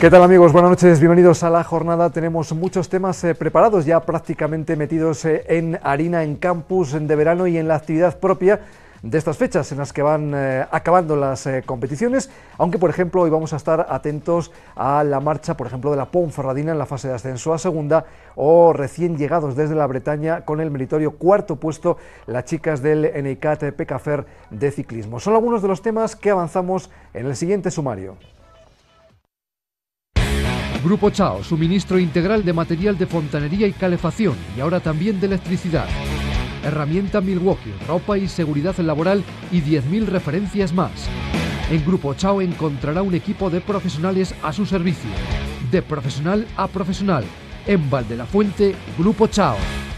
¿Qué tal amigos? Buenas noches, bienvenidos a la jornada. Tenemos muchos temas preparados, ya prácticamente metidos en harina, en campus de verano y en la actividad propia de estas fechas en las que van acabando las competiciones, aunque por ejemplo hoy vamos a estar atentos a la marcha, por ejemplo, de la Ponferradina en la fase de ascenso a segunda, o recién llegados desde la Bretaña con el meritorio cuarto puesto, las chicas del Eneicat Pecafer de ciclismo. Son algunos de los temas que avanzamos en el siguiente sumario. Grupo Chao, suministro integral de material de fontanería y calefacción, y ahora también de electricidad. Herramienta Milwaukee, ropa y seguridad laboral y 10.000 referencias más. En Grupo Chao encontrará un equipo de profesionales a su servicio. De profesional a profesional. En Valdelafuente, Grupo Chao.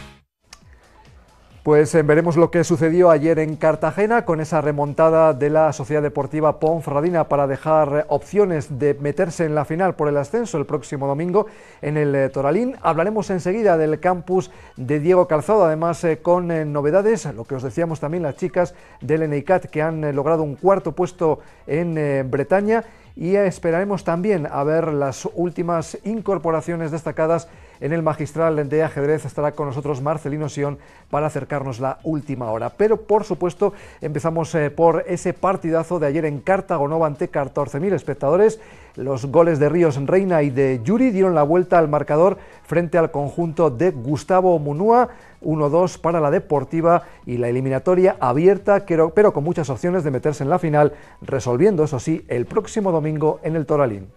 Pues veremos lo que sucedió ayer en Cartagena con esa remontada de la Sociedad Deportiva Ponferradina para dejar opciones de meterse en la final por el ascenso el próximo domingo en el Toralín. Hablaremos enseguida del campus de Diego Calzado, además con novedades, lo que os decíamos también, las chicas del Eneicat que han logrado un cuarto puesto en Bretaña, y esperaremos también a ver las últimas incorporaciones destacadas en el magistral de ajedrez. Estará con nosotros Marcelino Sion para acercarnos la última hora. Pero por supuesto empezamos por ese partidazo de ayer en Cartagonova ante 14.000 espectadores. Los goles de Ríos Reina y de Yuri dieron la vuelta al marcador frente al conjunto de Gustavo Munúa. 1-2 para la Deportiva y la eliminatoria abierta, pero con muchas opciones de meterse en la final, resolviendo, eso sí, el próximo domingo en el Toralín.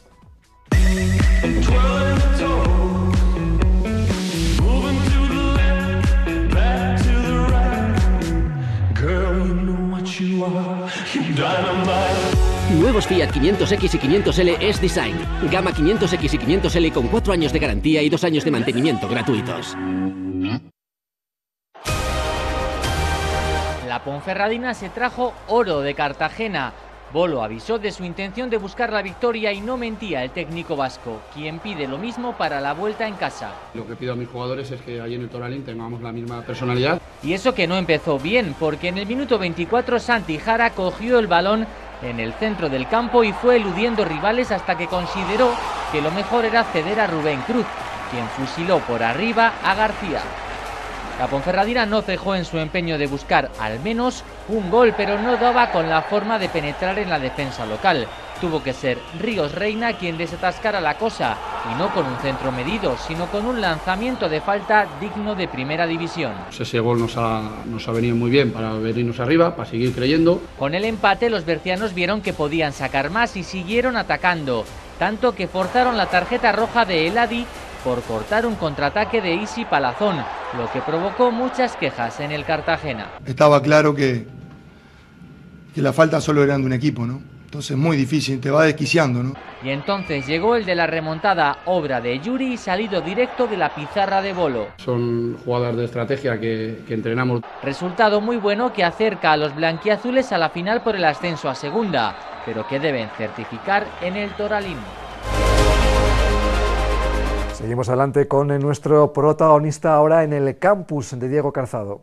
Nuevos Fiat 500X y 500L S-Design. Gama 500X y 500L con 4 años de garantía y 2 años de mantenimiento gratuitos. La Ponferradina se trajo oro de Cartagena. Bolo avisó de su intención de buscar la victoria y no mentía el técnico vasco, quien pide lo mismo para la vuelta en casa. Lo que pido a mis jugadores es que allí en el Toralín tengamos la misma personalidad. Y eso que no empezó bien, porque en el minuto 24 Santi Jara cogió el balón en el centro del campo y fue eludiendo rivales hasta que consideró que lo mejor era ceder a Rubén Cruz, quien fusiló por arriba a García. La Ponferradina no cejó en su empeño de buscar al menos un gol, pero no daba con la forma de penetrar en la defensa local. Tuvo que ser Ríos Reina quien desatascara la cosa, y no con un centro medido, sino con un lanzamiento de falta digno de primera división. Ese gol nos ha venido muy bien para venirnos arriba, para seguir creyendo. Con el empate los bercianos vieron que podían sacar más y siguieron atacando, tanto que forzaron la tarjeta roja de Eladi por cortar un contraataque de Isi Palazón, lo que provocó muchas quejas en el Cartagena. Estaba claro que las faltas solo eran de un equipo, ¿no? Entonces muy difícil, te va desquiciando, ¿no? Y entonces llegó el de la remontada, obra de Yuri, salido directo de la pizarra de Bolo. Son jugadas de estrategia que entrenamos. Resultado muy bueno que acerca a los blanquiazules a la final por el ascenso a segunda, pero que deben certificar en el Toralín. Seguimos adelante con nuestro protagonista ahora en el campus de Diego Calzado.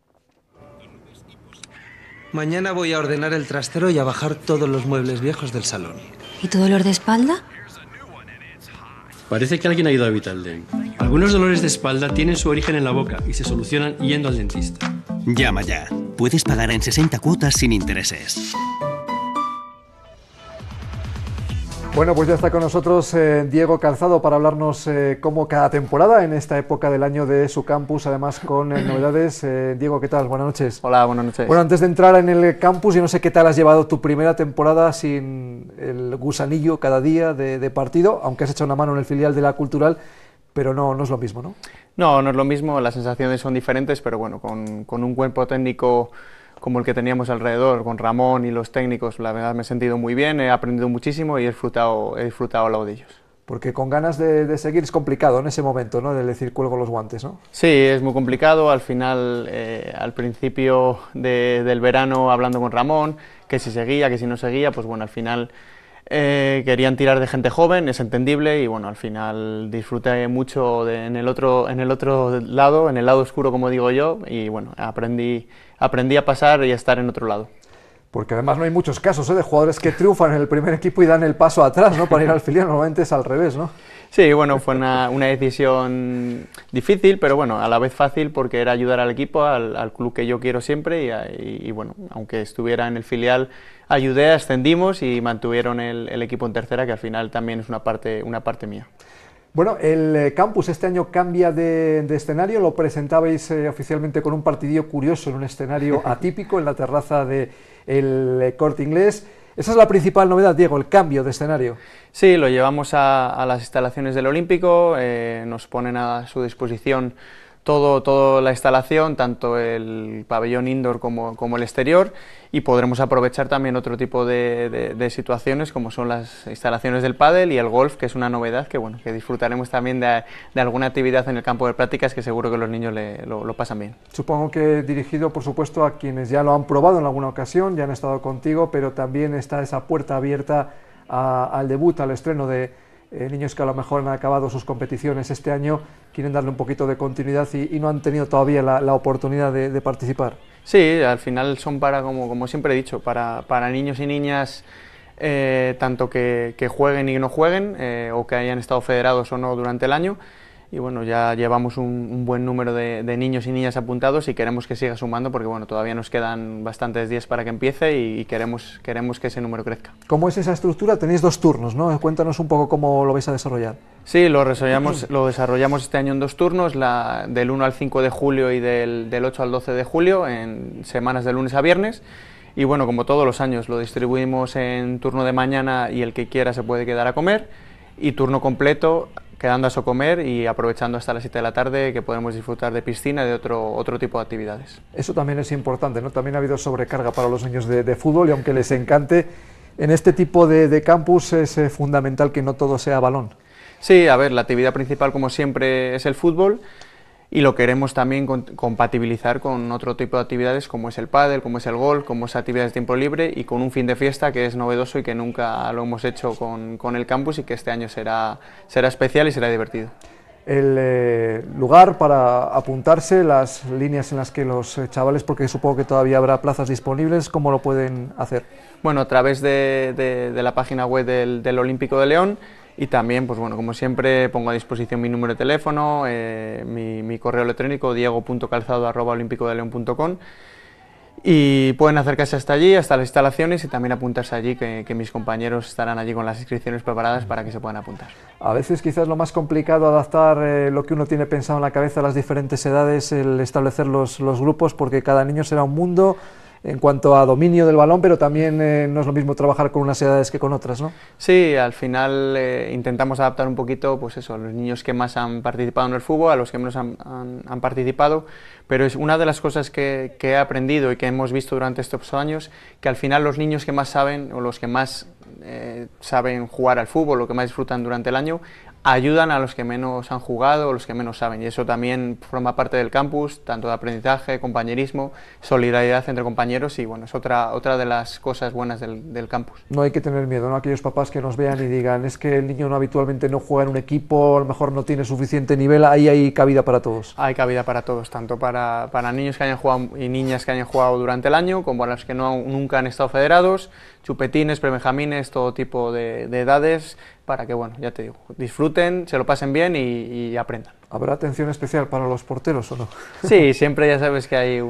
Mañana voy a ordenar el trastero y a bajar todos los muebles viejos del salón. ¿Y tu dolor de espalda? Parece que alguien ha ido a Vitalden. Algunos dolores de espalda tienen su origen en la boca y se solucionan yendo al dentista. Llama ya. Puedes pagar en 60 cuotas sin intereses. Bueno, pues ya está con nosotros Diego Calzado para hablarnos como cada temporada en esta época del año de su campus, además con novedades. Diego, ¿qué tal? Buenas noches. Hola, buenas noches. Bueno, antes de entrar en el campus, yo no sé qué tal has llevado tu primera temporada sin el gusanillo cada día de partido, aunque has echado una mano en el filial de la Cultural, pero no es lo mismo, ¿no? No es lo mismo, las sensaciones son diferentes, pero bueno, con un cuerpo técnico como el que teníamos alrededor, con Ramón y los técnicos, la verdad me he sentido muy bien, he aprendido muchísimo y he disfrutado al lado de ellos. Porque con ganas de seguir es complicado en ese momento, ¿no? De decir cuelgo los guantes, ¿no? Sí, es muy complicado, al final, al principio del verano hablando con Ramón, que si seguía, que si no seguía, pues bueno, al final querían tirar de gente joven, es entendible y bueno, al final disfruté mucho en el otro lado, en el lado oscuro como digo yo, y bueno, aprendí a pasar y a estar en otro lado. Porque además no hay muchos casos de jugadores que triunfan en el primer equipo y dan el paso atrás, ¿no? Para ir al filial, normalmente es al revés, ¿no? Sí, bueno, fue una decisión difícil, pero bueno, a la vez fácil porque era ayudar al equipo, al club que yo quiero siempre y bueno, aunque estuviera en el filial, ayudé, ascendimos y mantuvieron el equipo en tercera, que al final también es una parte mía. Bueno, el campus este año cambia de escenario, lo presentabais oficialmente con un partidillo curioso en un escenario atípico en la terraza del Corte Inglés. Esa es la principal novedad, Diego, el cambio de escenario. Sí, lo llevamos a las instalaciones del Olímpico, nos ponen a su disposición toda la instalación, tanto el pabellón indoor como el exterior, y podremos aprovechar también otro tipo de situaciones como son las instalaciones del pádel y el golf, que es una novedad que bueno, que disfrutaremos también de alguna actividad en el campo de prácticas que seguro que los niños lo pasan bien. Supongo que dirigido por supuesto a quienes ya lo han probado en alguna ocasión, ya han estado contigo, pero también está esa puerta abierta al debut, al estreno de niños que a lo mejor han acabado sus competiciones este año, quieren darle un poquito de continuidad y no han tenido todavía la oportunidad de participar. Sí, al final son como siempre he dicho, para niños y niñas, tanto que jueguen y no jueguen, o que hayan estado federados o no durante el año. Y bueno, ya llevamos un buen número de niños y niñas apuntados y queremos que siga sumando porque bueno, todavía nos quedan bastantes días para que empiece y queremos que ese número crezca. ¿Cómo es esa estructura? Tenéis 2 turnos, ¿no? Cuéntanos un poco cómo lo vais a desarrollar. Sí, lo desarrollamos este año en 2 turnos, del 1 al 5 de julio y del 8 al 12 de julio, en semanas de lunes a viernes. Y bueno, como todos los años, lo distribuimos en turno de mañana y el que quiera se puede quedar a comer, y turno completo quedando a comer y aprovechando hasta las 7 de la tarde, que podemos disfrutar de piscina y de otro tipo de actividades. Eso también es importante, ¿no? También ha habido sobrecarga para los niños de fútbol y aunque les encante, en este tipo de campus es fundamental que no todo sea balón. Sí, a ver, la actividad principal como siempre es el fútbol y lo queremos también compatibilizar con otro tipo de actividades como es el pádel, como es el golf, como es actividades de tiempo libre y con un fin de fiesta que es novedoso y que nunca lo hemos hecho con el campus y que este año será especial y será divertido. El lugar para apuntarse, las líneas en las que los chavales, porque supongo que todavía habrá plazas disponibles, ¿cómo lo pueden hacer? Bueno, a través de la página web del Olímpico de León. Y también, pues bueno, como siempre, pongo a disposición mi número de teléfono, mi correo electrónico, diego.calzado@olimpicodeleon.com, y pueden acercarse hasta allí, hasta las instalaciones, y también apuntarse allí, que mis compañeros estarán allí con las inscripciones preparadas para que se puedan apuntar. A veces quizás lo más complicado adaptar lo que uno tiene pensado en la cabeza a las diferentes edades, el establecer los grupos, porque cada niño será un mundo en cuanto a dominio del balón, pero también no es lo mismo trabajar con unas edades que con otras, ¿no? Sí, al final intentamos adaptar un poquito, pues eso, a los niños que más han participado en el fútbol, a los que menos han participado, pero es una de las cosas que he aprendido y que hemos visto durante estos años, que al final los niños que más saben, o los que más saben jugar al fútbol, o que más disfrutan durante el año, ayudan a los que menos han jugado o los que menos saben, y eso también forma parte del campus, tanto de aprendizaje, compañerismo, solidaridad entre compañeros, y bueno, es otra de las cosas buenas del campus. No hay que tener miedo, ¿no? Aquellos papás que nos vean y digan, es que el niño habitualmente no juega en un equipo, a lo mejor no tiene suficiente nivel, ahí hay cabida para todos. Hay cabida para todos, tanto para niños que hayan jugado y niñas que hayan jugado durante el año, como para los que nunca han estado federados, chupetines, prebenjamines, todo tipo de edades, para que, bueno, ya te digo, disfruten, se lo pasen bien y aprendan. ¿Habrá atención especial para los porteros o no? Sí, siempre ya sabes que hay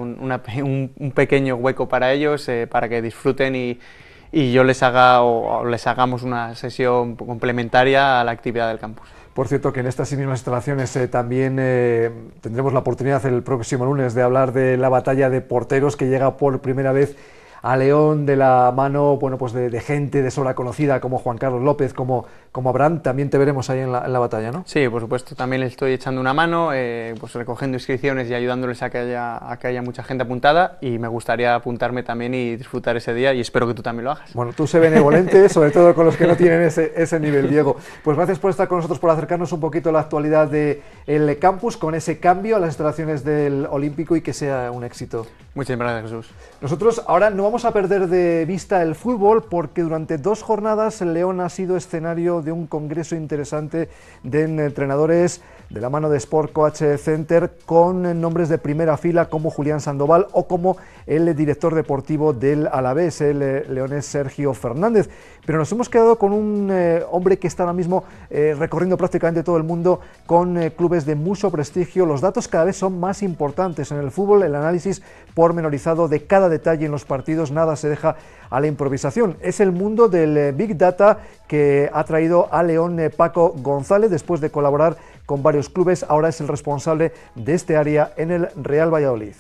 un pequeño hueco para ellos, para que disfruten y yo les hagamos una sesión complementaria a la actividad del campus. Por cierto, que en estas mismas instalaciones también tendremos la oportunidad el próximo lunes de hablar de la batalla de porteros que llega por primera vez a León de la mano, bueno, pues de gente de sobra conocida como Juan Carlos López, como Abraham. También te veremos ahí en la batalla, ¿no? Sí, por supuesto, también les estoy echando una mano, pues recogiendo inscripciones y ayudándoles a que haya mucha gente apuntada, y me gustaría apuntarme también y disfrutar ese día, y espero que tú también lo hagas. Bueno, tú sé benevolente, sobre todo con los que no tienen ese nivel, Diego. Pues gracias por estar con nosotros, por acercarnos un poquito a la actualidad del campus, con ese cambio a las instalaciones del Olímpico, y que sea un éxito. Muchas gracias, Jesús. Nosotros ahora no vamos a perder de vista el fútbol, porque durante 2 jornadas el León ha sido escenario hablando de un congreso interesante de entrenadores de la mano de Sport Coach Center, con nombres de primera fila como Julián Sandoval o como el director deportivo del Alavés, el leonés Sergio Fernández. Pero nos hemos quedado con un hombre que está ahora mismo recorriendo prácticamente todo el mundo con clubes de mucho prestigio. Los datos cada vez son más importantes en el fútbol, el análisis pormenorizado de cada detalle en los partidos, nada se deja a la improvisación. Es el mundo del Big Data que ha traído a León Paco González después de colaborar con varios clubes. Ahora es el responsable de este área en el Real Valladolid.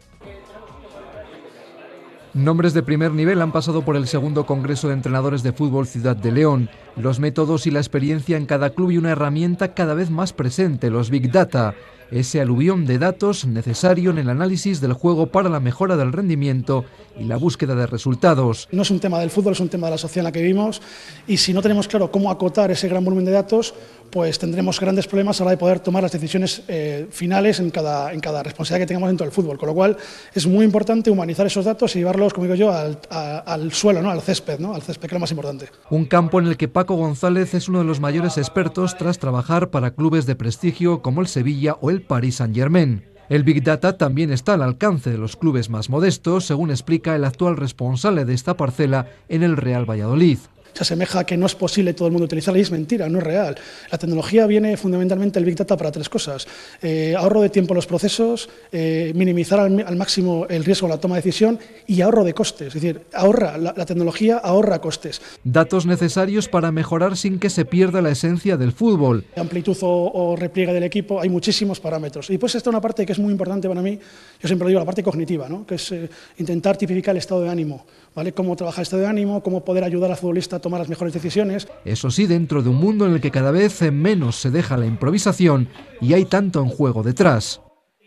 Nombres de primer nivel han pasado por el segundo Congreso de Entrenadores de Fútbol Ciudad de León. Los métodos y la experiencia en cada club y una herramienta cada vez más presente, los Big Data. Ese aluvión de datos necesario en el análisis del juego para la mejora del rendimiento y la búsqueda de resultados. No es un tema del fútbol, es un tema de la sociedad en la que vivimos, y si no tenemos claro cómo acotar ese gran volumen de datos, pues tendremos grandes problemas a la hora de poder tomar las decisiones finales en cada responsabilidad que tengamos dentro del fútbol. Con lo cual es muy importante humanizar esos datos y llevarlos, como digo yo, al suelo, ¿no? Al césped, ¿no? Al césped, que es lo más importante. Un campo en el que Paco González es uno de los mayores expertos tras trabajar para clubes de prestigio como el Sevilla o el Paris Saint-Germain. El Big Data también está al alcance de los clubes más modestos, según explica el actual responsable de esta parcela en el Real Valladolid. Se asemeja a que no es posible todo el mundo utilizarla, y es mentira, no es real. La tecnología viene fundamentalmente el Big Data para tres cosas: ahorro de tiempo en los procesos, minimizar al máximo el riesgo de la toma de decisión y ahorro de costes. Es decir, la tecnología ahorra costes. Datos necesarios para mejorar sin que se pierda la esencia del fútbol. Amplitud o repliegue del equipo, hay muchísimos parámetros. Y pues está una parte que es muy importante para mí, yo siempre lo digo, la parte cognitiva, ¿no? Que es intentar tipificar el estado de ánimo, ¿vale? Cómo trabajar el estado de ánimo, cómo poder ayudar al futbolista a tomar las mejores decisiones. Eso sí, dentro de un mundo en el que cada vez menos se deja la improvisación y hay tanto en juego detrás.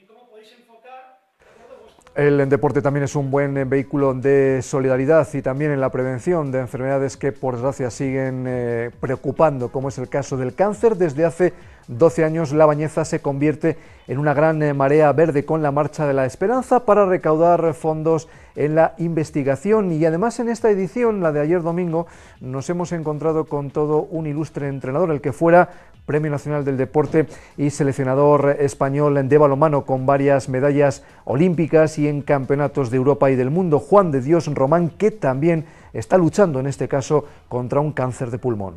El deporte también es un buen vehículo de solidaridad y también en la prevención de enfermedades que por desgracia siguen preocupando, como es el caso del cáncer. Desde hace 12 años La Bañeza se convierte en una gran marea verde con la Marcha de la Esperanza para recaudar fondos en la investigación, y además en esta edición, la de ayer domingo, nos hemos encontrado con todo un ilustre entrenador, el que fuera Premio Nacional del Deporte y seleccionador español de balonmano con varias medallas olímpicas y en campeonatos de Europa y del mundo, Juan de Dios Román, que también está luchando en este caso contra un cáncer de pulmón.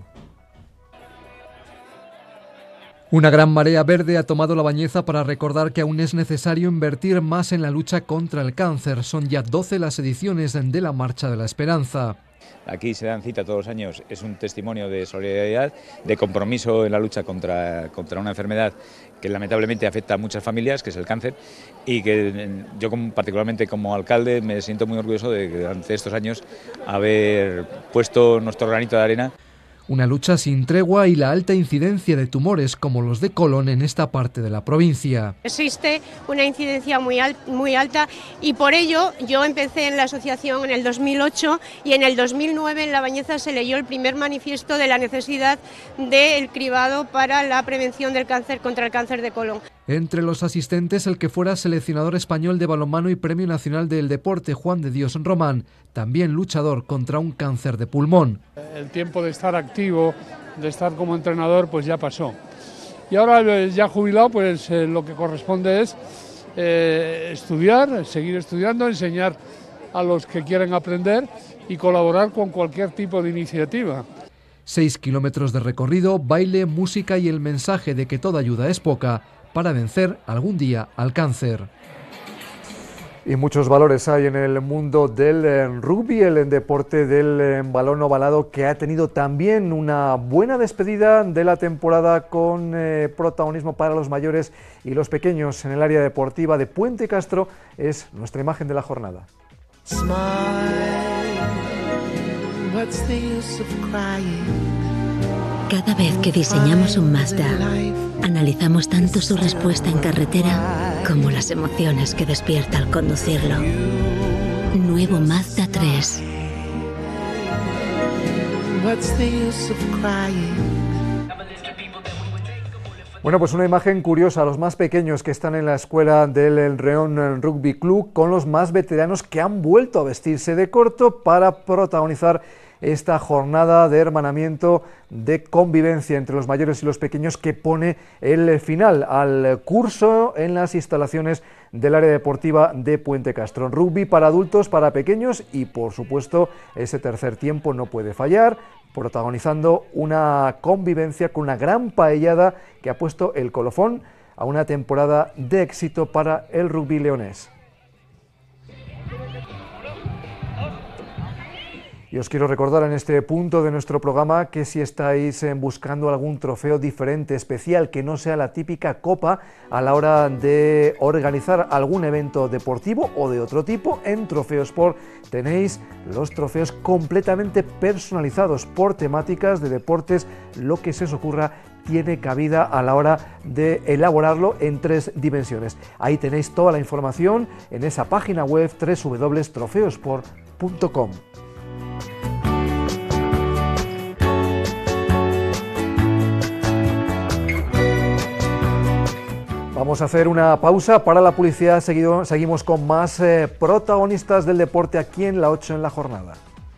Una gran marea verde ha tomado La Bañeza para recordar que aún es necesario invertir más en la lucha contra el cáncer. Son ya 12 las ediciones de la Marcha de la Esperanza. Aquí se dan cita todos los años, es un testimonio de solidaridad, de compromiso en la lucha contra una enfermedad que lamentablemente afecta a muchas familias, que es el cáncer, y que yo particularmente como alcalde me siento muy orgulloso de que durante estos años haber puesto nuestro granito de arena. Una lucha sin tregua y la alta incidencia de tumores como los de colon en esta parte de la provincia. Existe una incidencia muy alta y por ello yo empecé en la asociación en el 2008 y en el 2009 en La Bañeza se leyó el primer manifiesto de la necesidad del cribado para la prevención del cáncer contra el cáncer de colon. Entre los asistentes, el que fuera seleccionador español de balonmano y Premio Nacional del Deporte, Juan de Dios Román, también luchador contra un cáncer de pulmón. El tiempo de estar activo, de estar como entrenador, pues ya pasó. Y ahora ya jubilado, pues lo que corresponde es estudiar, seguir estudiando, enseñar a los que quieren aprender y colaborar con cualquier tipo de iniciativa. 6 kilómetros de recorrido, baile, música y el mensaje de que toda ayuda es poca para vencer algún día al cáncer. Y muchos valores hay en el mundo del rugby, el deporte del balón ovalado, que ha tenido también una buena despedida de la temporada con protagonismo para los mayores y los pequeños en el área deportiva de Puente Castro. Es nuestra imagen de la jornada. Cada vez que diseñamos un Mazda, analizamos tanto su respuesta en carretera como las emociones que despierta al conducirlo. Nuevo Mazda 3. Bueno, pues una imagen curiosa, los más pequeños que están en la escuela del Reón Rugby Club con los más veteranos que han vuelto a vestirse de corto para protagonizar esta jornada de hermanamiento, de convivencia entre los mayores y los pequeños que pone el final al curso en las instalaciones del área deportiva de Puente Castro. Rugby para adultos, para pequeños y por supuesto ese tercer tiempo no puede fallar, protagonizando una convivencia con una gran paellada que ha puesto el colofón a una temporada de éxito para el rugby leonés. Y os quiero recordar en este punto de nuestro programa que si estáis buscando algún trofeo diferente, especial, que no sea la típica copa a la hora de organizar algún evento deportivo o de otro tipo, en Trofeosport tenéis los trofeos completamente personalizados por temáticas de deportes. Lo que se os ocurra tiene cabida a la hora de elaborarlo en 3 dimensiones. Ahí tenéis toda la información en esa página web www.trofeosport.com. Vamos a hacer una pausa para la publicidad, seguimos con más protagonistas del deporte aquí en La 8 en la jornada.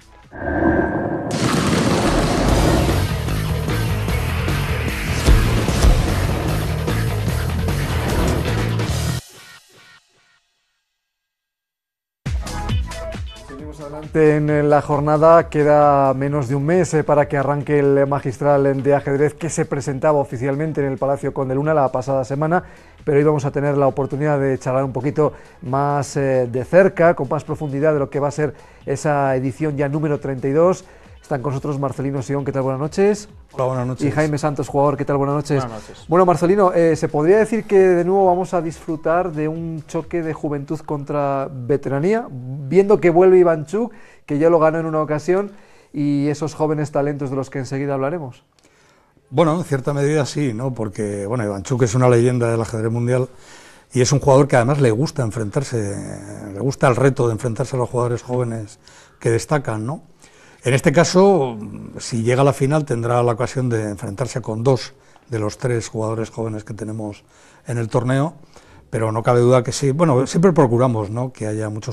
Seguimos adelante en la jornada, queda menos de un mes para que arranque el magistral de ajedrez que se presentaba oficialmente en el Palacio Conde Luna la pasada semana, pero hoy vamos a tener la oportunidad de charlar un poquito más de cerca, con más profundidad de lo que va a ser esa edición ya número 32. Están con nosotros Marcelino Sion, ¿qué tal? Buenas noches. Hola, buenas noches. Y Jaime Santos, jugador, ¿qué tal? Buenas noches. Buenas noches. Bueno, Marcelino, ¿se podría decir que de nuevo vamos a disfrutar de un choque de juventud contra veteranía? Viendo que vuelve Ivanchuk, que ya lo ganó en una ocasión, y esos jóvenes talentos de los que enseguida hablaremos. Bueno, en cierta medida sí, ¿no? Porque, bueno, Ivanchuk es una leyenda del ajedrez mundial y es un jugador que además le gusta enfrentarse, le gusta el reto de enfrentarse a los jugadores jóvenes que destacan, ¿no? En este caso, si llega a la final, tendrá la ocasión de enfrentarse con 2 de los 3 jugadores jóvenes que tenemos en el torneo, pero no cabe duda que sí. Bueno, siempre procuramos, ¿no?, que haya mucho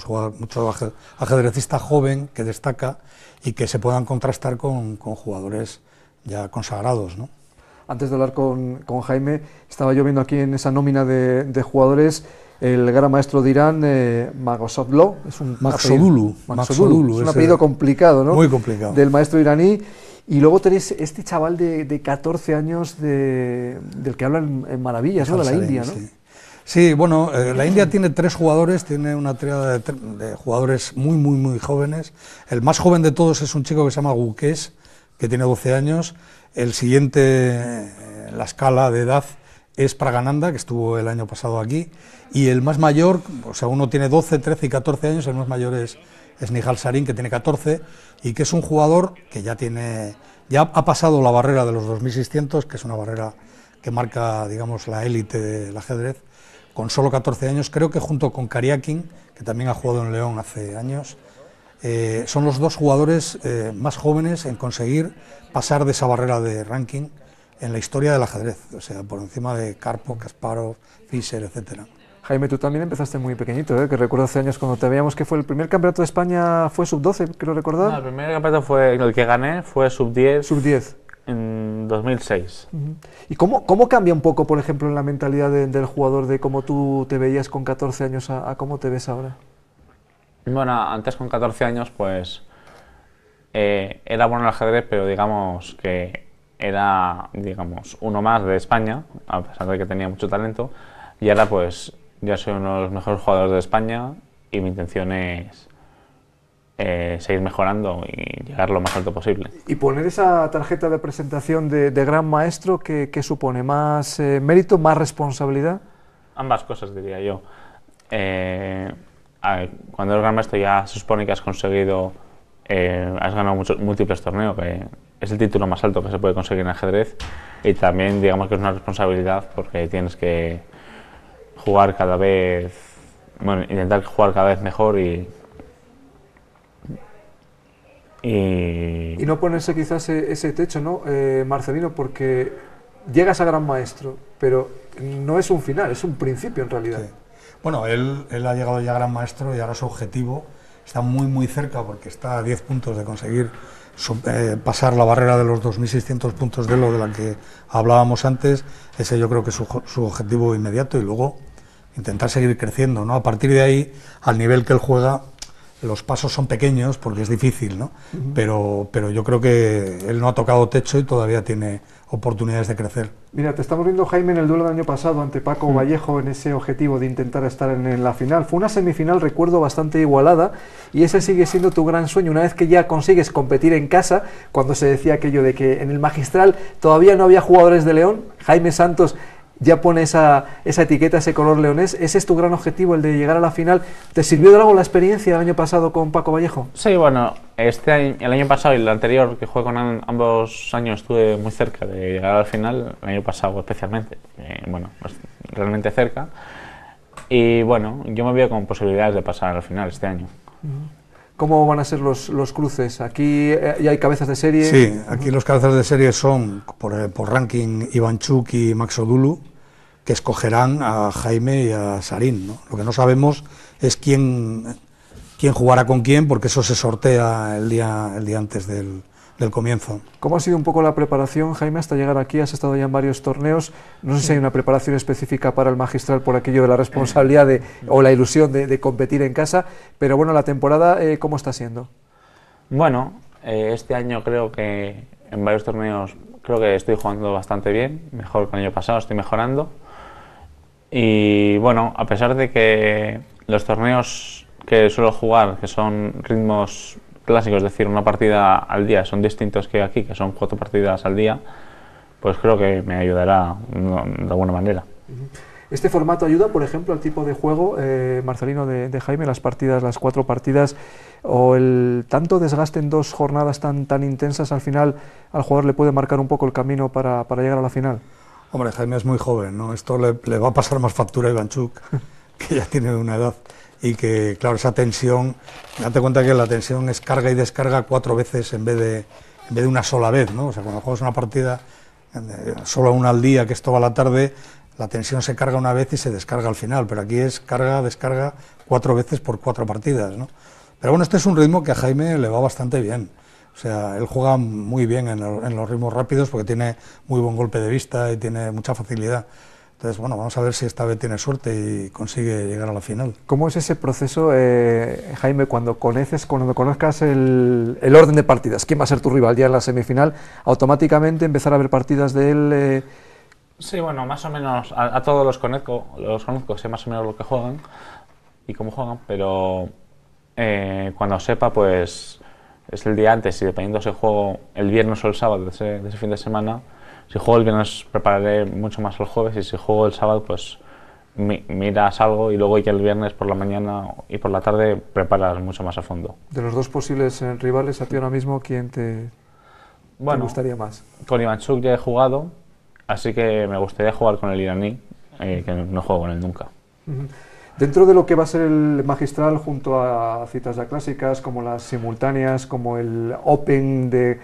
ajedrecista joven que destaca y que se puedan contrastar con jugadores ya consagrados, ¿no? Antes de hablar con Jaime, estaba yo viendo aquí en esa nómina de jugadores el gran maestro de Irán, Magosoddlu, es un Magosoddlu, es un apellido complicado, ¿no? Muy complicado. Del maestro iraní. Y luego tenéis este chaval de 14 años del que hablan en maravillas, ¿no? De la India, ¿no? Sí. Sí, bueno, la India tiene 3 jugadores, tiene una tríada de jugadores muy jóvenes. El más joven de todos es un chico que se llama Gukesh, que tiene 12 años. El siguiente en la escala de edad es Pragananda, que estuvo el año pasado aquí. Y el más mayor, o sea, uno tiene 12, 13 y 14 años, el más mayor es Nihal Sarin, que tiene 14, y que es un jugador que ya ha pasado la barrera de los 2600, que es una barrera que marca, digamos, la élite del ajedrez, con solo 14 años. Creo que junto con Karyakin, que también ha jugado en León hace años, son los 2 jugadores más jóvenes en conseguir pasar de esa barrera de ranking en la historia del ajedrez, o sea, por encima de Karpov, Kasparov, Fischer, etcétera. Jaime, tú también empezaste muy pequeñito, que recuerdo hace años cuando te veíamos que fue el primer campeonato de España, fue sub-12, creo recordar. No, el primer campeonato fue el que gané, fue sub-10. Sub-10. En 2006. ¿Y cómo cambia un poco, por ejemplo, en la mentalidad del jugador, de cómo tú te veías con 14 años a cómo te ves ahora? Bueno, antes con 14 años, pues era bueno el ajedrez, pero digamos que era, uno más de España, a pesar de que tenía mucho talento, y ahora pues ya soy uno de los mejores jugadores de España y mi intención es seguir mejorando y llegar lo más alto posible. ¿Y poner esa tarjeta de presentación de gran maestro, qué supone? ¿Más mérito, más responsabilidad? Ambas cosas, diría yo. Cuando eres gran maestro ya se supone que has conseguido, has ganado múltiples torneos, que es el título más alto que se puede conseguir en ajedrez, y también digamos que es una responsabilidad porque tienes que jugar cada vez, bueno, intentar jugar cada vez mejor y no ponerse quizás ese techo, ¿no, Marcelino? Porque llegas a gran maestro, pero no es un final, es un principio en realidad. Sí. Bueno, él ha llegado ya a gran maestro y ahora su objetivo está muy cerca porque está a 10 puntos de conseguir pasar la barrera de los 2.600 puntos de Elo de la que hablábamos antes. Ese yo creo que es su objetivo inmediato, y luego intentar seguir creciendo, ¿no? A partir de ahí, al nivel que él juega, los pasos son pequeños porque es difícil, ¿no? Pero yo creo que él no ha tocado techo y todavía tiene oportunidades de crecer. Mira, te estamos viendo, Jaime, en el duelo del año pasado ante Paco Vallejo, en ese objetivo de intentar estar en la final. Fue una semifinal, recuerdo, bastante igualada, y ese sigue siendo tu gran sueño. Una vez que ya consigues competir en casa, cuando se decía aquello de que en el Magistral todavía no había jugadores de León, Jaime Santos ya pone esa etiqueta, ese color leonés. ¿Ese es tu gran objetivo, el de llegar a la final? ¿Te sirvió de algo la experiencia del año pasado con Paco Vallejo? Sí, bueno, el año pasado y el anterior, que jugué con ambos años, estuve muy cerca de llegar al final, el año pasado especialmente, bueno, pues realmente cerca. Y bueno, yo me veo con posibilidades de pasar al final este año. ¿Cómo van a ser los cruces? ¿Aquí ya hay cabezas de serie? Sí, aquí los cabezas de serie son, por ranking, Ivanchuk y Max Odulu, que escogerán a Jaime y a Sarín, ¿no? Lo que no sabemos es quién jugará con quién, porque eso se sortea el día antes del comienzo. ¿Cómo ha sido un poco la preparación, Jaime, hasta llegar aquí? Has estado ya en varios torneos. No sé si hay una preparación específica para el Magistral por aquello de la responsabilidad o la ilusión de competir en casa, pero bueno, la temporada, ¿cómo está siendo? Bueno, este año creo que en varios torneos creo que estoy jugando bastante bien, mejor que el año pasado, estoy mejorando. Y bueno, a pesar de que los torneos que suelo jugar, que son ritmos clásicos, es decir, una partida al día, son distintos que aquí, que son 4 partidas al día, pues creo que me ayudará de alguna manera. ¿Este formato ayuda, por ejemplo, al tipo de juego, Marcelino, de Jaime, las 4 partidas, o el tanto desgaste en 2 jornadas tan intensas, al final al jugador le puede marcar un poco el camino para llegar a la final? Hombre, Jaime es muy joven, ¿no? Esto le va a pasar más factura a Ivanchuk, que ya tiene una edad, y que, claro, esa tensión, date cuenta que la tensión es carga y descarga 4 veces en vez de una sola vez, ¿no? O sea, cuando juegas una partida solo una al día, que es toda la tarde, la tensión se carga una vez y se descarga al final, pero aquí es carga, descarga 4 veces por 4 partidas, ¿no? Pero bueno, este es un ritmo que a Jaime le va bastante bien. O sea, él juega muy bien en los ritmos rápidos porque tiene muy buen golpe de vista y tiene mucha facilidad. Entonces, bueno, vamos a ver si esta vez tiene suerte y consigue llegar a la final. ¿Cómo es ese proceso, Jaime, cuando conozcas el orden de partidas? ¿Quién va a ser tu rival ya en la semifinal? ¿Automáticamente empezar a ver partidas de él? Sí, bueno, más o menos a todos los conozco, sé más o menos lo que juegan y cómo juegan, pero cuando sepa, pues es el día antes, y dependiendo si juego el viernes o el sábado de ese fin de semana. Si juego el viernes prepararé mucho más el jueves, y si juego el sábado pues miras algo y luego ya el viernes por la mañana y por la tarde preparas mucho más a fondo. De los 2 posibles rivales, a ti ahora mismo, ¿quién te gustaría más? Con Ivanchuk ya he jugado, así que me gustaría jugar con el iraní, que no juego con él nunca. Dentro de lo que va a ser el Magistral, junto a citas ya clásicas como las simultáneas, como el Open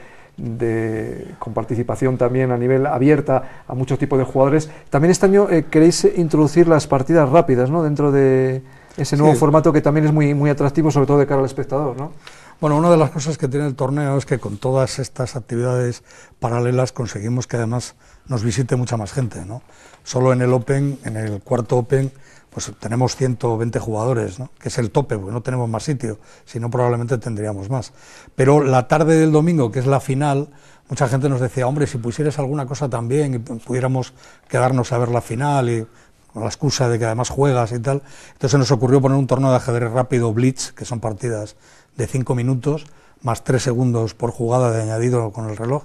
con participación también a nivel abierta a muchos tipos de jugadores, también este año queréis introducir las partidas rápidas, ¿no? Dentro de ese nuevo formato que también es muy atractivo, sobre todo de cara al espectador, ¿no? Bueno, una de las cosas que tiene el torneo es que con todas estas actividades paralelas conseguimos que además nos visite mucha más gente, ¿no? Solo en el Open, en el cuarto Open, pues tenemos 120 jugadores, ¿no? Que es el tope, porque no tenemos más sitio, si no probablemente tendríamos más. Pero la tarde del domingo, que es la final, mucha gente nos decía, hombre, si pusieras alguna cosa también y pudiéramos quedarnos a ver la final, y con la excusa de que además juegas y tal. Entonces se nos ocurrió poner un torneo de ajedrez rápido, Blitz, que son partidas de 5 minutos, más 3 segundos por jugada de añadido con el reloj.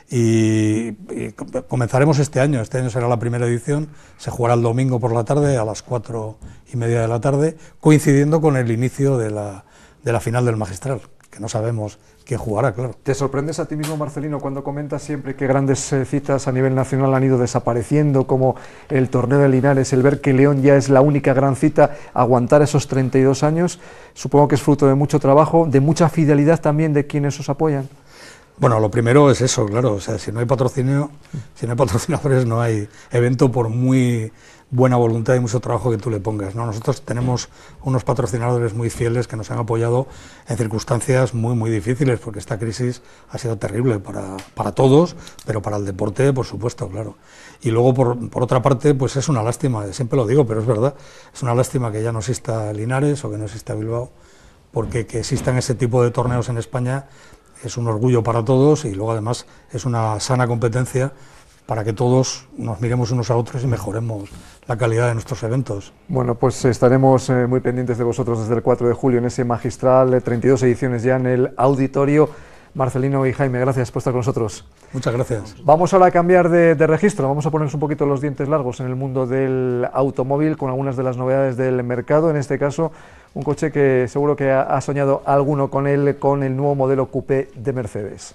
Y comenzaremos este año será la primera edición, se jugará el domingo por la tarde a las 4:30 de la tarde, coincidiendo con el inicio de la final del Magistral, que no sabemos quién jugará, claro. ¿Te sorprendes a ti mismo, Marcelino, cuando comentas siempre que grandes citas a nivel nacional han ido desapareciendo, como el torneo de Linares, el ver que León ya es la única gran cita, aguantar esos 32 años? Supongo que es fruto de mucho trabajo, de mucha fidelidad también de quienes os apoyan. Bueno, lo primero es eso, claro, o sea, si no hay patrocinadores no hay evento, por muy buena voluntad y mucho trabajo que tú le pongas, ¿no? Nosotros tenemos unos patrocinadores muy fieles que nos han apoyado en circunstancias muy difíciles, porque esta crisis ha sido terrible para todos, pero para el deporte, por supuesto, claro. Y luego, por otra parte, pues es una lástima, siempre lo digo, pero es verdad, es una lástima que ya no exista Linares o que no exista Bilbao, porque que existan ese tipo de torneos en España es un orgullo para todos y luego además es una sana competencia para que todos nos miremos unos a otros y mejoremos la calidad de nuestros eventos. Bueno, pues estaremos muy pendientes de vosotros desde el 4 de julio en ese magistral, 32 ediciones ya en el auditorio. Marcelino y Jaime, gracias por estar con nosotros. Muchas gracias. Vamos ahora a cambiar de registro, vamos a ponernos un poquito los dientes largos en el mundo del automóvil con algunas de las novedades del mercado, en este caso un coche que seguro que ha soñado alguno con él, con el nuevo modelo coupé de Mercedes.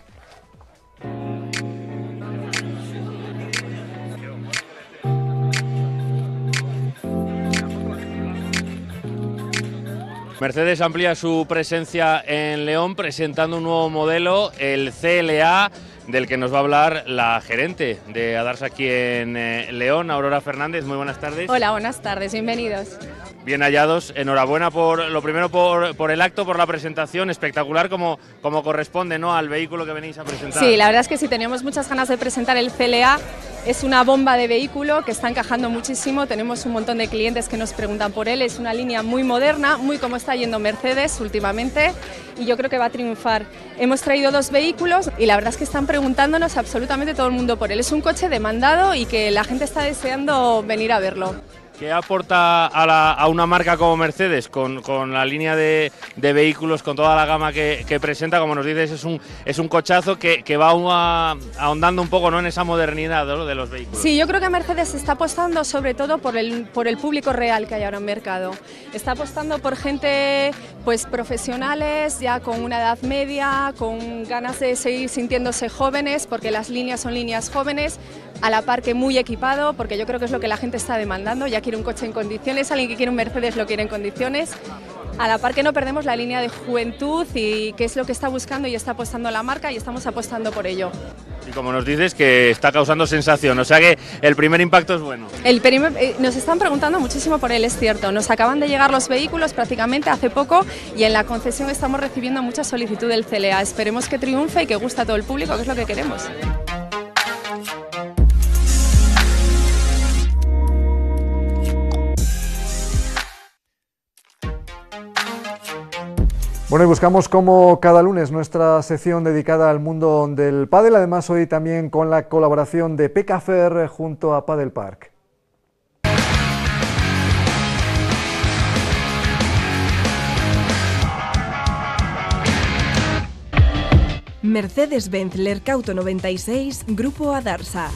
Mercedes amplía su presencia en León presentando un nuevo modelo, el CLA, del que nos va a hablar la gerente de Adarsa aquí en León, Aurora Fernández. Muy buenas tardes. Hola, buenas tardes, bienvenidos. Bien hallados, enhorabuena por lo primero por el acto, por la presentación espectacular como corresponde, ¿no?, al vehículo que venís a presentar. Sí, la verdad es que sí, teníamos muchas ganas de presentar el CLA. Es una bomba de vehículo que está encajando muchísimo, tenemos un montón de clientes que nos preguntan por él, es una línea muy moderna, muy como está yendo Mercedes últimamente y yo creo que va a triunfar. Hemos traído 2 vehículos y la verdad es que están preguntándonos absolutamente todo el mundo por él. Es un coche demandado y que la gente está deseando venir a verlo. ¿Qué aporta a una marca como Mercedes con la línea de vehículos, con toda la gama que presenta? Como nos dices, es un cochazo que va ahondando un poco, ¿no?, en esa modernidad, ¿no?, de los vehículos. Sí, yo creo que Mercedes está apostando sobre todo por el público real que hay ahora en mercado. Está apostando por gente pues profesionales, ya con una edad media, con ganas de seguir sintiéndose jóvenes, porque las líneas son líneas jóvenes, a la par que muy equipado, porque yo creo que es lo que la gente está demandando, ya quiere un coche en condiciones, alguien que quiere un Mercedes lo quiere en condiciones, a la par que no perdemos la línea de juventud y que es lo que está buscando y está apostando la marca y estamos apostando por ello. Y como nos dices, que está causando sensación, o sea que el primer impacto es bueno. Nos están preguntando muchísimo por él, es cierto, nos acaban de llegar los vehículos prácticamente hace poco y en la concesión estamos recibiendo mucha solicitud del CLA, esperemos que triunfe y que guste a todo el público, que es lo que queremos. Bueno, y buscamos como cada lunes nuestra sección dedicada al mundo del pádel, además hoy también con la colaboración de Pecafer junto a Padel Park. Mercedes-Benz Lercauto 96, Grupo Adarsa.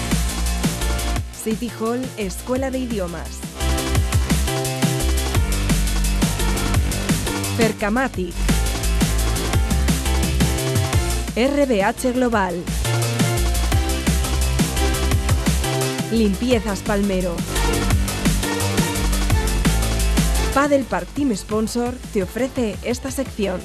City Hall, Escuela de Idiomas. Percamatic. RBH Global. Limpiezas Palmero. Padel Park Team Sponsor te ofrece esta sección.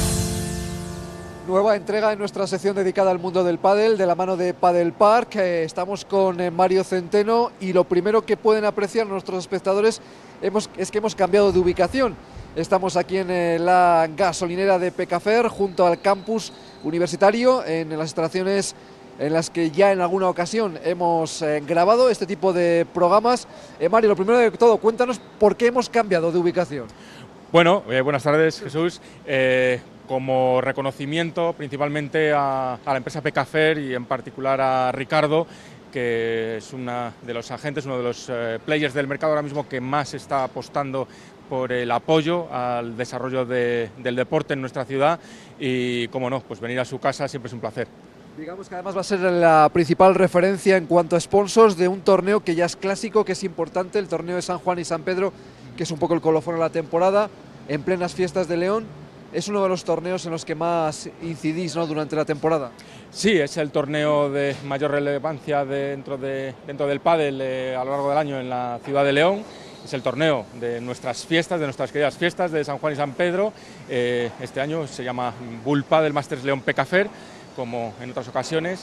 Nueva entrega en nuestra sección dedicada al mundo del pádel, de la mano de Padel Park. Estamos con Mario Centeno y lo primero que pueden apreciar nuestros espectadores es que hemos cambiado de ubicación. Estamos aquí en la gasolinera de Pecafer, junto al campus universitario, en las instalaciones en las que ya en alguna ocasión hemos grabado este tipo de programas. Mario, lo primero de todo, cuéntanos por qué hemos cambiado de ubicación. Bueno, buenas tardes, Jesús. Como reconocimiento principalmente a la empresa Pecafer y en particular a Ricardo, que es uno de los agentes, uno de los players del mercado ahora mismo que más está apostando por el apoyo al desarrollo del deporte en nuestra ciudad y, como no, pues venir a su casa siempre es un placer. Digamos que además va a ser la principal referencia en cuanto a sponsors de un torneo que ya es clásico, que es importante, el torneo de San Juan y San Pedro, que es un poco el colofón de la temporada, en plenas fiestas de León. Es uno de los torneos en los que más incidís, ¿no?, durante la temporada. Sí, es el torneo de mayor relevancia dentro del pádel a lo largo del año en la ciudad de León. Es el torneo de nuestras fiestas, de nuestras queridas fiestas de San Juan y San Pedro. Este año se llama Bull Padel Masters León Pecafer, como en otras ocasiones.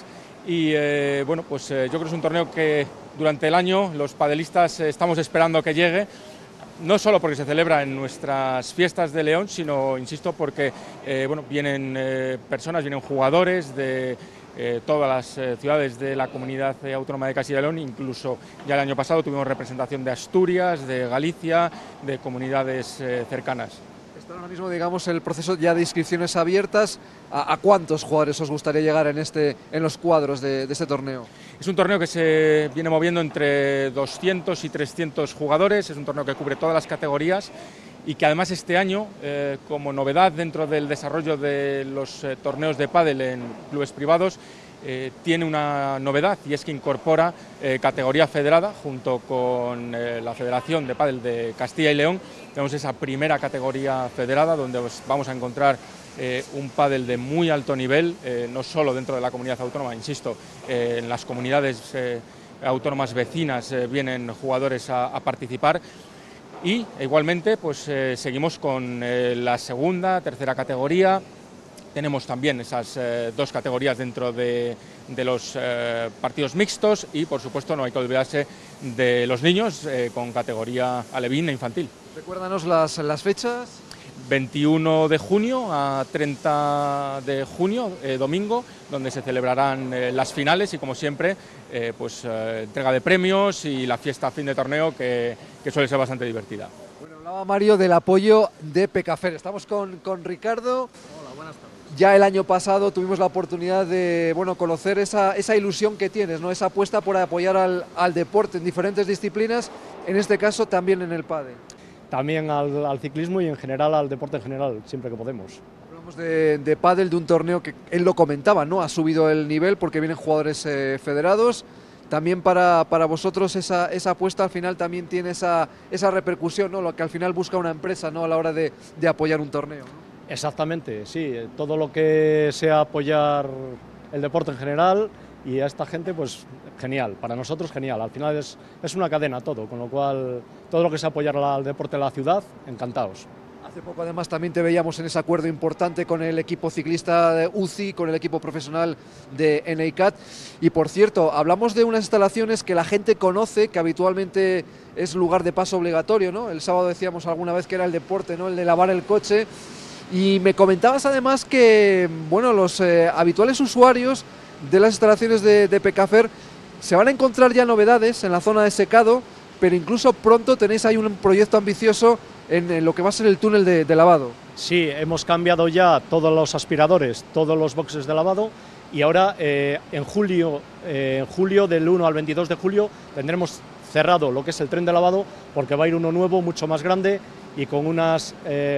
Y bueno, pues yo creo que es un torneo que durante el año los padelistas estamos esperando que llegue, no solo porque se celebra en nuestras fiestas de León, sino, insisto, porque bueno, vienen personas, vienen jugadores de todas las ciudades de la comunidad autónoma de Castilla y León, incluso ya el año pasado tuvimos representación de Asturias, de Galicia, de comunidades cercanas. Está ahora mismo, digamos, el proceso ya de inscripciones abiertas. ¿A cuántos jugadores os gustaría llegar en los cuadros de este torneo? Es un torneo que se viene moviendo entre 200 y 300 jugadores, es un torneo que cubre todas las categorías y que además este año, como novedad dentro del desarrollo de los torneos de pádel en clubes privados, tiene una novedad, y es que incorpora categoría federada junto con la Federación de Pádel de Castilla y León. Tenemos esa primera categoría federada donde vamos a encontrar un pádel de muy alto nivel, no solo dentro de la comunidad autónoma, insisto, en las comunidades autónomas vecinas vienen jugadores a participar. Y igualmente pues seguimos con la segunda, tercera categoría. Tenemos también esas dos categorías dentro de los partidos mixtos y, por supuesto, no hay que olvidarse de los niños con categoría alevín e infantil. Recuérdanos las fechas. 21 de junio a 30 de junio, domingo, donde se celebrarán las finales y, como siempre, pues entrega de premios y la fiesta a fin de torneo que suele ser bastante divertida. Bueno, hablaba Mario del apoyo de Pecafer. Estamos con Ricardo. Hola, buenas tardes. Ya el año pasado tuvimos la oportunidad de conocer esa ilusión que tienes, ¿no? Esa apuesta por apoyar al deporte en diferentes disciplinas, en este caso también en el pádel. También al ciclismo y en general al deporte en general, siempre que podemos. Hablamos de pádel, de un torneo que él lo comentaba, ¿no? Ha subido el nivel porque vienen jugadores federados. También para vosotros esa apuesta al final también tiene esa repercusión, ¿no? Lo que al final busca una empresa, ¿no? A la hora de apoyar un torneo, ¿no? Exactamente, sí. Todo lo que sea apoyar el deporte en general y a esta gente, pues genial. Para nosotros genial. Al final es una cadena todo, con lo cual todo lo que sea apoyar al deporte de la ciudad, encantados. Hace poco además también te veíamos en ese acuerdo importante con el equipo ciclista de UCI, con el equipo profesional de NICAT. Y por cierto, hablamos de unas instalaciones que la gente conoce, que habitualmente es lugar de paso obligatorio, ¿no? El sábado decíamos alguna vez que era el deporte, ¿no? El de lavar el coche. Y me comentabas además que bueno, los habituales usuarios de las instalaciones de Pecafer se van a encontrar ya novedades en la zona de secado, pero incluso pronto tenéis ahí un proyecto ambicioso en lo que va a ser el túnel de lavado. Sí, hemos cambiado ya todos los aspiradores, todos los boxes de lavado, y ahora en julio del 1 al 22 de julio tendremos cerrado lo que es el tren de lavado, porque va a ir uno nuevo, mucho más grande y con unas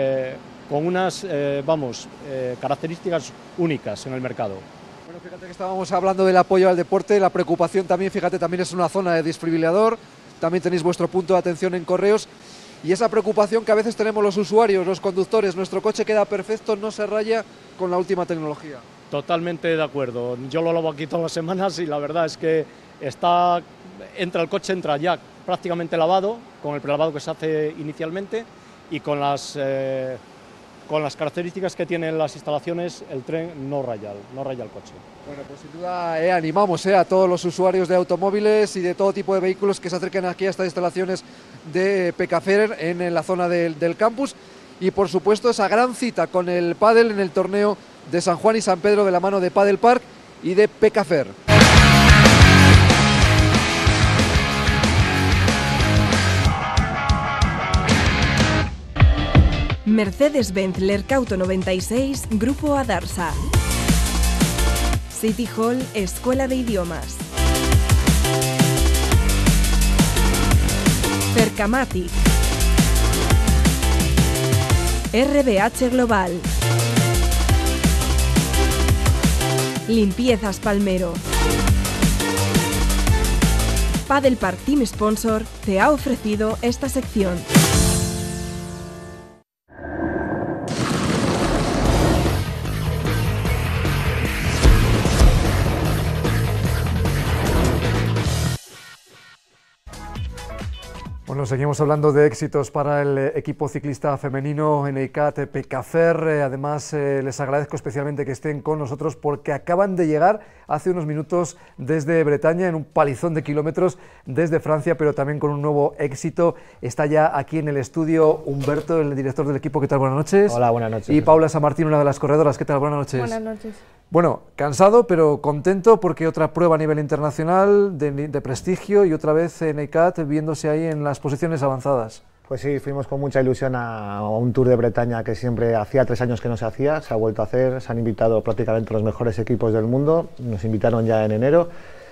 características únicas en el mercado. Bueno, fíjate que estábamos hablando del apoyo al deporte, la preocupación también, fíjate, también es una zona de desfibrilador, también tenéis vuestro punto de atención en correos, y esa preocupación que a veces tenemos los usuarios, los conductores, nuestro coche queda perfecto, no se raya con la última tecnología. Totalmente de acuerdo, yo lo lavo aquí todas las semanas y la verdad es que el coche entra ya prácticamente lavado, con el prelavado que se hace inicialmente, y con las características que tienen las instalaciones, el tren no raya el coche. Bueno, pues sin duda animamos a todos los usuarios de automóviles y de todo tipo de vehículos que se acerquen aquí a estas instalaciones de Pecafer en la zona del campus, y por supuesto esa gran cita con el pádel en el torneo de San Juan y San Pedro de la mano de Padel Park y de Pecafer. Mercedes-Benz Lercauto 96, Grupo Adarsa. City Hall, Escuela de Idiomas. Percamatic. RBH Global. Limpiezas Palmero. Padel Park Team Sponsor te ha ofrecido esta sección. Bueno, seguimos hablando de éxitos para el equipo ciclista femenino Eneikat Pecafer. Además, les agradezco especialmente que estén con nosotros porque acaban de llegar hace unos minutos desde Bretaña en un palizón de kilómetros desde Francia, pero también con un nuevo éxito. Está ya aquí en el estudio Humberto, el director del equipo. ¿Qué tal? Buenas noches. Hola, buenas noches. Y Paula Samartín, una de las corredoras. ¿Qué tal? Buenas noches. Buenas noches. Bueno, cansado pero contento porque otra prueba a nivel internacional de prestigio y otra vez Eneikat viéndose ahí en las posiciones avanzadas. Pues sí, fuimos con mucha ilusión a un Tour de Bretaña que siempre hacía 3 años que no se hacía, se ha vuelto a hacer, se han invitado prácticamente los mejores equipos del mundo, nos invitaron ya en enero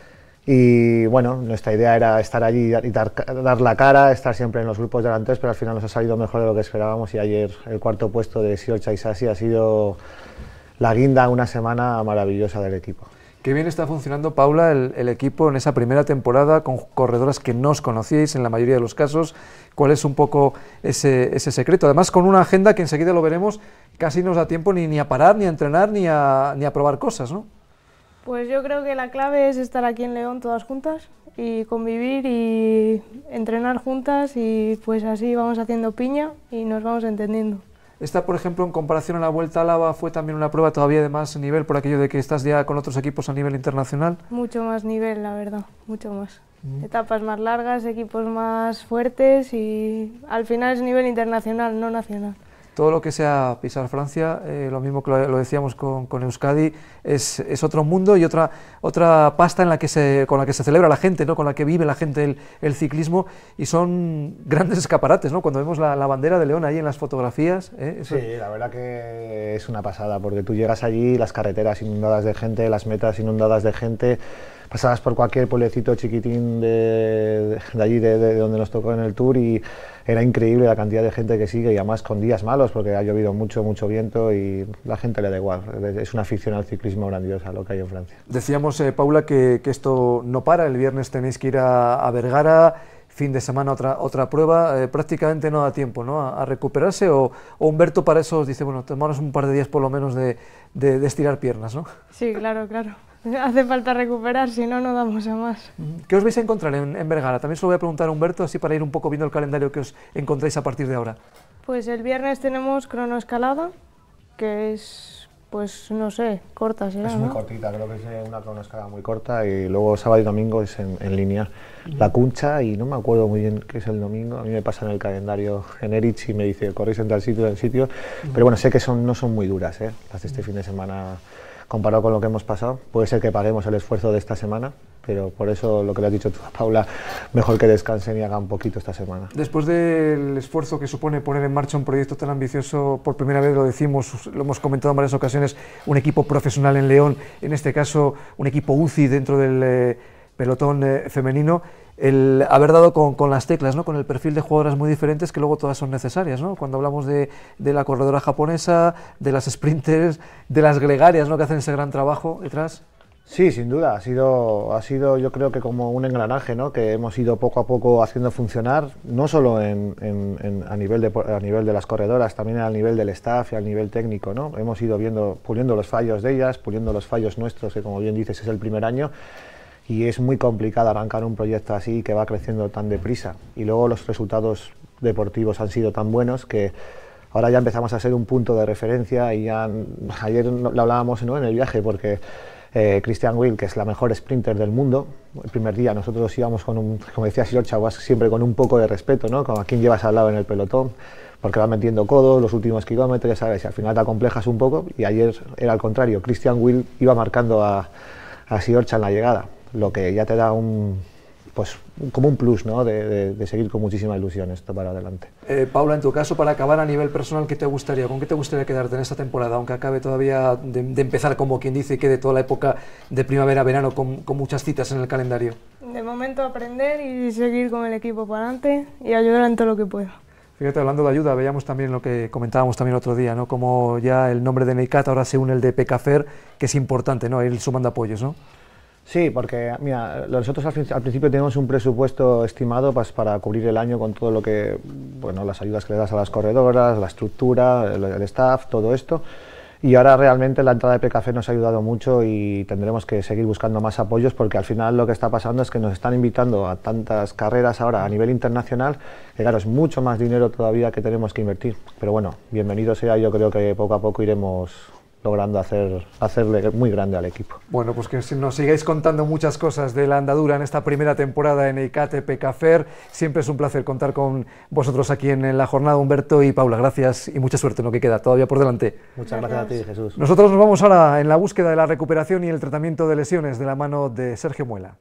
y bueno, nuestra idea era estar allí y dar la cara, estar siempre en los grupos delanteros, pero al final nos ha salido mejor de lo que esperábamos y ayer el 4.º puesto de Siorcha y Sassi ha sido la guinda, una semana maravillosa del equipo. Qué bien está funcionando, Paula, el equipo en esa primera temporada con corredoras que no os conocíais en la mayoría de los casos. ¿Cuál es un poco ese secreto? Además, con una agenda que enseguida lo veremos, casi no os da tiempo ni a parar, ni a entrenar, ni a probar cosas, ¿no? Pues yo creo que la clave es estar aquí en León todas juntas y convivir y entrenar juntas y pues así vamos haciendo piña y nos vamos entendiendo. Esta, por ejemplo, en comparación a la Vuelta a Álava, fue también una prueba todavía de más nivel por aquello de que estás ya con otros equipos a nivel internacional. Mucho más nivel, la verdad, mucho más. Etapas más largas, equipos más fuertes y al final es nivel internacional, no nacional. Todo lo que sea pisar Francia, lo mismo que lo decíamos con Euskadi, es otro mundo y otra pasta con la que se celebra la gente, ¿no? Con la que vive la gente el ciclismo, y son grandes escaparates, ¿no? Cuando vemos la bandera de León ahí en las fotografías. Sí, la verdad que es una pasada, porque tú llegas allí, las carreteras inundadas de gente, las metas inundadas de gente, pasabas por cualquier pueblecito chiquitín de allí, de donde nos tocó en el Tour, y era increíble la cantidad de gente que sigue, y además con días malos porque ha llovido mucho viento y la gente le da igual. Es una afición al ciclismo grandiosa lo que hay en Francia. Decíamos, Paula, que esto no para. El viernes tenéis que ir a Vergara, fin de semana otra prueba, prácticamente no da tiempo, ¿no? a recuperarse, o Humberto para eso os dice, bueno, tomamos un par de días por lo menos de estirar piernas, ¿no? Sí, claro. Hace falta recuperar, si no, no damos a más. ¿Qué os vais a encontrar en Vergara? También se lo voy a preguntar a Humberto, así para ir un poco viendo el calendario que os encontráis a partir de ahora. Pues el viernes tenemos cronoescalada, que es, pues no sé, corta será, es muy cortita, creo que es una cronoescalada muy corta, y luego sábado y domingo es en línea. La Cuncha, y no me acuerdo muy bien qué es el domingo, a mí me pasa en el calendario en Erich y me dice, corréis en tal sitio, pero bueno, sé que no son muy duras, las de este fin de semana. Comparado con lo que hemos pasado, puede ser que paguemos el esfuerzo de esta semana, pero por eso lo que le has dicho tú a Paula, mejor que descansen y hagan un poquito esta semana. Después del esfuerzo que supone poner en marcha un proyecto tan ambicioso, por primera vez lo decimos, lo hemos comentado en varias ocasiones, un equipo profesional en León, en este caso un equipo UCI dentro del pelotón femenino, el haber dado con las teclas, ¿no? Con el perfil de jugadoras muy diferentes que luego todas son necesarias, ¿no? Cuando hablamos de la corredora japonesa, de las sprinters, de las gregarias, ¿no? Que hacen ese gran trabajo detrás. Sí, sin duda, ha sido yo creo que como un engranaje, ¿no? Que hemos ido poco a poco haciendo funcionar, no solo a nivel de las corredoras, también al nivel del staff y al nivel técnico, ¿no? Hemos ido puliendo los fallos de ellas, puliendo los fallos nuestros, que como bien dices es el primer año, y es muy complicado arrancar un proyecto así que va creciendo tan deprisa, y luego los resultados deportivos han sido tan buenos que ahora ya empezamos a ser un punto de referencia, y ya ayer lo hablábamos, ¿no? En el viaje, porque Christian Will, que es la mejor sprinter del mundo, el primer día nosotros íbamos como decía Siorcha, vas siempre con un poco de respeto, ¿no? Como a quién llevas al lado en el pelotón, porque va metiendo codos los últimos kilómetros, ya sabes, y al final te acomplejas un poco, y ayer era al contrario, Christian Will iba marcando a Siorcha en la llegada, lo que ya te da como un plus, ¿no? de seguir con muchísima ilusión esto para adelante. Paula, en tu caso, para acabar a nivel personal, ¿qué te gustaría? ¿Con qué te gustaría quedarte en esta temporada? Aunque acabe todavía de empezar, como quien dice, y quede toda la época de primavera-verano con muchas citas en el calendario. De momento aprender y seguir con el equipo para adelante y ayudar en todo lo que pueda. Fíjate, hablando de ayuda, veíamos también lo que comentábamos también el otro día, ¿no? Como ya el nombre de Eneikat ahora se une el de Pecafer, que es importante, ¿no? Ir sumando apoyos, ¿no? Sí, porque mira, nosotros al principio tenemos un presupuesto estimado para cubrir el año con todo lo que, bueno, las ayudas que le das a las corredoras, la estructura, el staff, todo esto, y ahora realmente la entrada de PKF nos ha ayudado mucho y tendremos que seguir buscando más apoyos, porque al final lo que está pasando es que nos están invitando a tantas carreras ahora a nivel internacional, que claro, es mucho más dinero todavía que tenemos que invertir, pero bueno, bienvenido sea, yo creo que poco a poco iremos logrando hacerle muy grande al equipo. Bueno, pues que nos sigáis contando muchas cosas de la andadura en esta primera temporada en EICATE PKFER. Siempre es un placer contar con vosotros aquí en la jornada, Humberto y Paula. Gracias y mucha suerte en lo que queda todavía por delante. Muchas gracias a ti, Jesús. Nosotros nos vamos ahora en la búsqueda de la recuperación y el tratamiento de lesiones de la mano de Sergio Muela.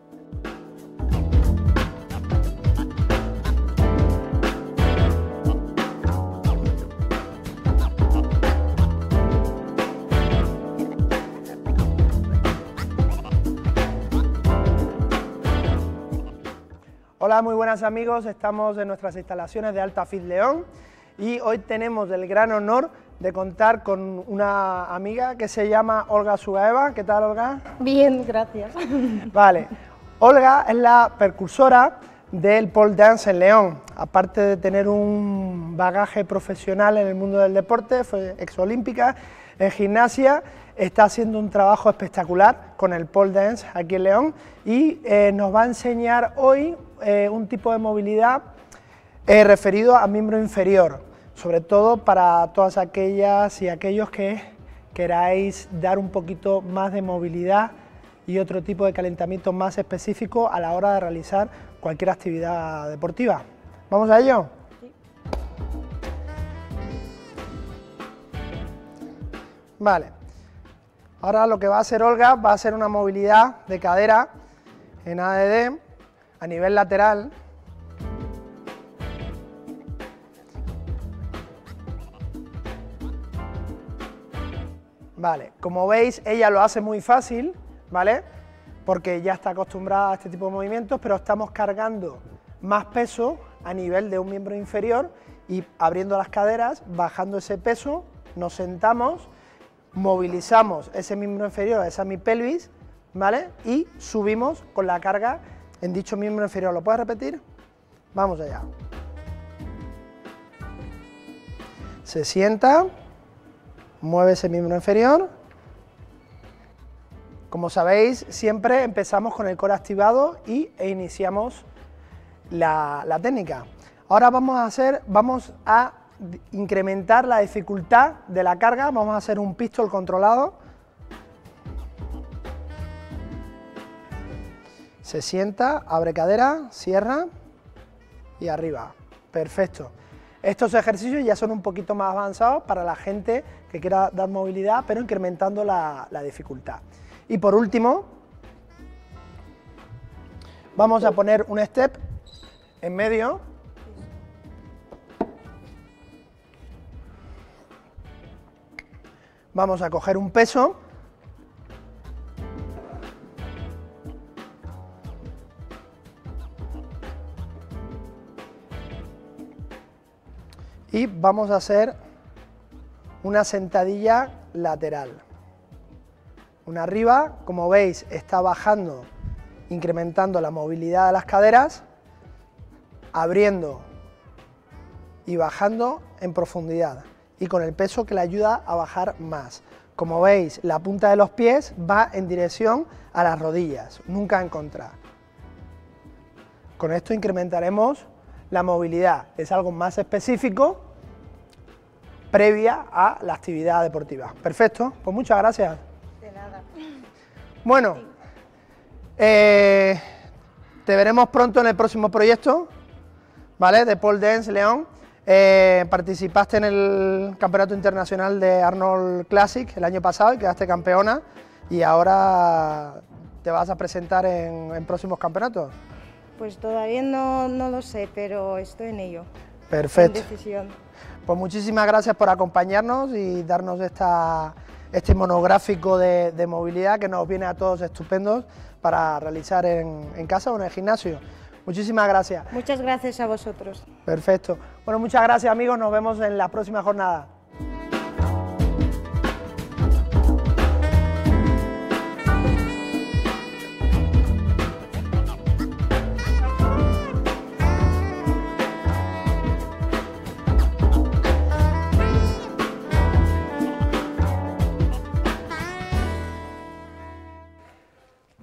Hola, muy buenas amigos, estamos en nuestras instalaciones de Altafit León y hoy tenemos el gran honor de contar con una amiga que se llama Olga Sugaeva. ¿Qué tal, Olga? Bien, gracias. Vale, Olga es la precursora del pole dance en León. Aparte de tener un bagaje profesional en el mundo del deporte, fue exolímpica en gimnasia, está haciendo un trabajo espectacular con el pole dance aquí en León y nos va a enseñar hoy un tipo de movilidad referido a miembro inferior, sobre todo para todas aquellas y aquellos que queráis dar un poquito más de movilidad y otro tipo de calentamiento más específico a la hora de realizar cualquier actividad deportiva. ¿Vamos a ello? Sí. Vale, ahora lo que va a hacer Olga va a ser una movilidad de cadera en ADD a nivel lateral. Vale, como veis ella lo hace muy fácil, ¿vale? Porque ya está acostumbrada a este tipo de movimientos, pero estamos cargando más peso a nivel de un miembro inferior y abriendo las caderas, bajando ese peso, nos sentamos, movilizamos ese miembro inferior, esa mi pelvis, ¿vale? Y subimos con la carga en dicho miembro inferior. ¿Lo puedes repetir? Vamos allá. Se sienta, mueve ese miembro inferior. Como sabéis, siempre empezamos con el core activado e iniciamos la técnica. Ahora vamos a incrementar la dificultad de la carga, vamos a hacer un pistol controlado. Se sienta, abre cadera, cierra y arriba. Perfecto. Estos ejercicios ya son un poquito más avanzados para la gente que quiera dar movilidad, pero incrementando la dificultad. Y por último, vamos a poner un step en medio. Vamos a coger un peso. Y vamos a hacer una sentadilla lateral. Una arriba, como veis, está bajando, incrementando la movilidad de las caderas, abriendo y bajando en profundidad y con el peso que le ayuda a bajar más. Como veis, la punta de los pies va en dirección a las rodillas, nunca en contra. Con esto incrementaremos la movilidad, es algo más específico previa a la actividad deportiva. Perfecto, pues muchas gracias. De nada. Bueno, te veremos pronto en el próximo proyecto, ¿vale? De Pole Dance León. Participaste en el Campeonato Internacional de Arnold Classic el año pasado y quedaste campeona, y ahora te vas a presentar en próximos campeonatos. Pues todavía no lo sé, pero estoy en ello. Perfecto. En decisión. Pues muchísimas gracias por acompañarnos y darnos este monográfico de movilidad que nos viene a todos estupendos para realizar en casa o en el gimnasio. Muchísimas gracias. Muchas gracias a vosotros. Perfecto. Bueno, muchas gracias amigos, nos vemos en la próxima jornada.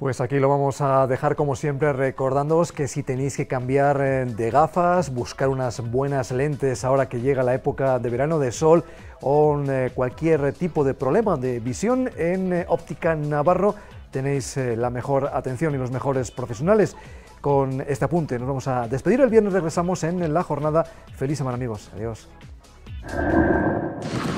Pues aquí lo vamos a dejar como siempre, recordándoos que si tenéis que cambiar de gafas, buscar unas buenas lentes ahora que llega la época de verano, de sol o cualquier tipo de problema de visión, en Óptica Navarro tenéis la mejor atención y los mejores profesionales. Con este apunte nos vamos a despedir. El viernes regresamos en La Jornada. Feliz semana, amigos. Adiós.